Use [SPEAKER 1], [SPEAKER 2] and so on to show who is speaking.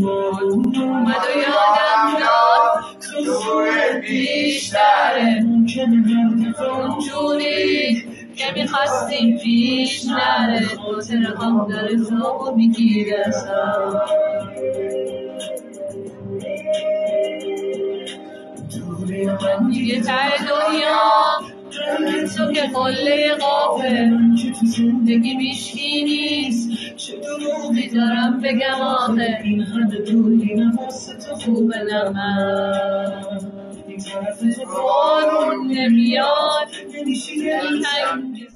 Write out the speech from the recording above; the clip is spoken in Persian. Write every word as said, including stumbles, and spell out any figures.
[SPEAKER 1] اومد و یادم داد تو بیشتره اونجوری که میخواستیم پیش نره خاطر هم در تو میگیره سر دوری من دیگه ته دنیا تو که قله قافه که تو زندگی میشکی نیست چه دروغی دارم بگم آخه این همه دوری نفس تو خوبه نمن این طرف بارون نمیاد نمیشه